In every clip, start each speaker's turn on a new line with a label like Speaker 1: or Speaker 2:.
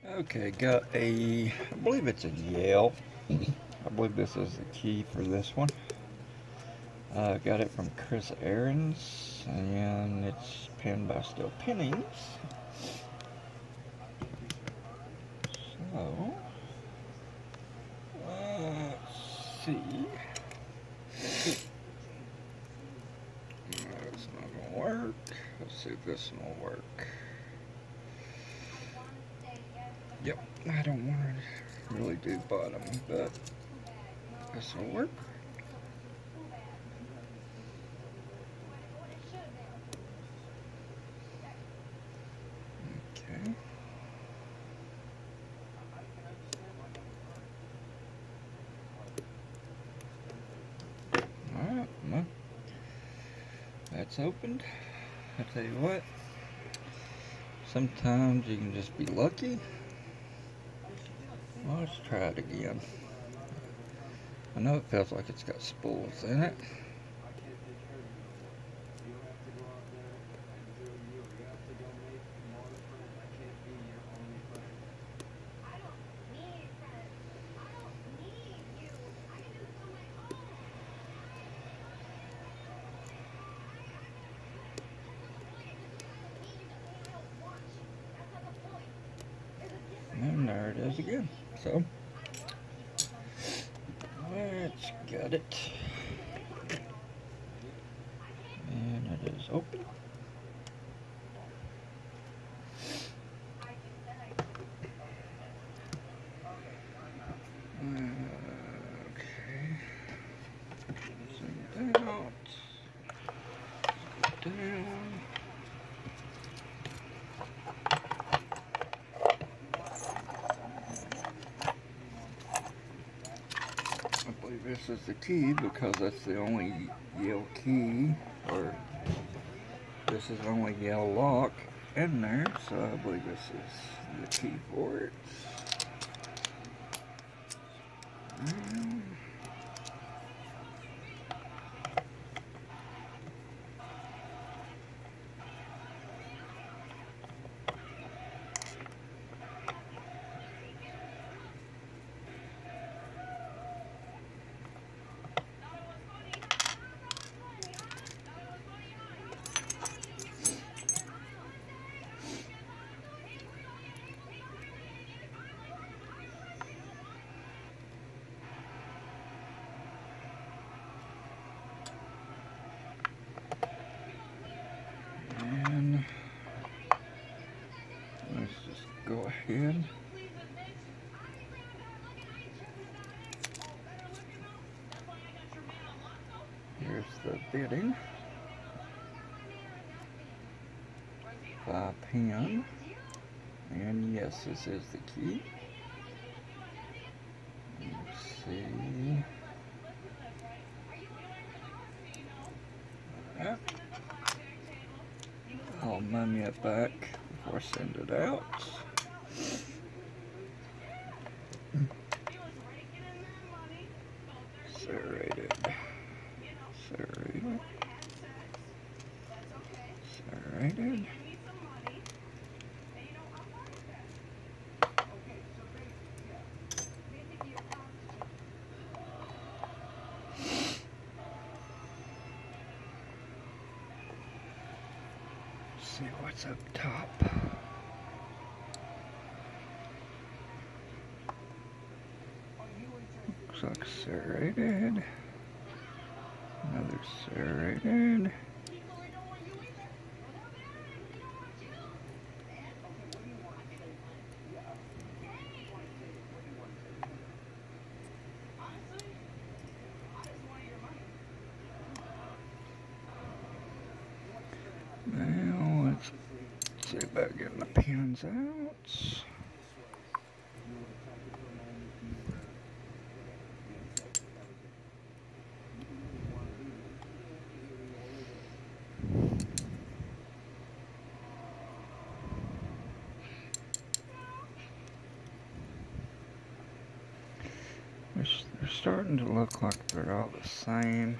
Speaker 1: Okay, got I believe it's a Yale. I believe this is the key for this one. Got it from Ahrens, and it's pinned by Steel Pinnings. So, let's see. That's not gonna work. Let's see if this one will work. Yep, I don't want to really do bottom, but this will work. Okay. Alright, well, that's opened. I tell you what, sometimes you can just be lucky. Well, let's try it again. I know it feels like it's got spools in it. And there it is again. So, let's get it. And it is open. Okay. Zoom out. Down. I believe this is the key because that's the only Yale key, or this is the only Yale lock in there, so I believe this is the key for it. And let's just go ahead. Here's the bidding. 5 pin. And yes, this is the key. Let's see. Alright. I'll mummy it back before I send it out. Serrated. Serrated. Serrated. See what's up top. Looks like serrated. Another serrated. Now let's see about getting the pins out. They're starting to look like they're all the same.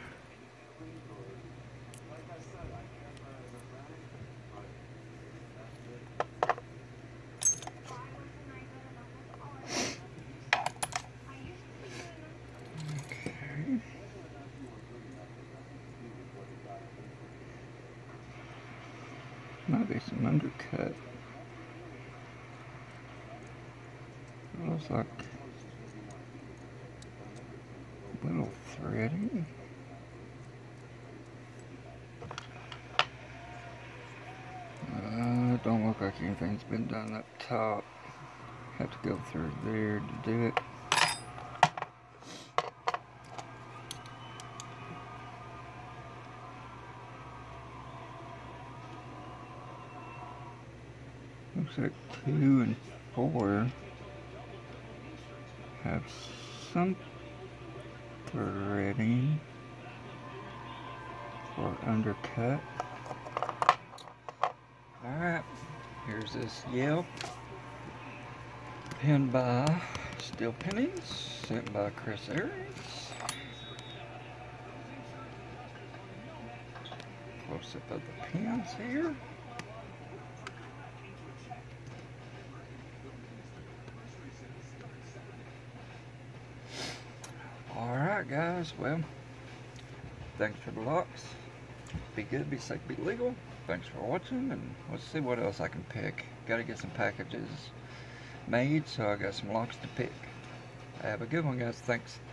Speaker 1: Might be some undercut. Looks like a little threading. Don't look like anything's been done up top. Have to go through there to do it. Looks like 2 and 4 have some threading or undercut. Alright, here's this Yale, pinned by Steel Pinnings, sent by Ahrens. Close up of the pins here. Alright guys, well, thanks for the locks. Be good, be safe, be legal. Thanks for watching, and let's see what else I can pick. Gotta get some packages made, so I got some locks to pick. Have a good one guys, thanks.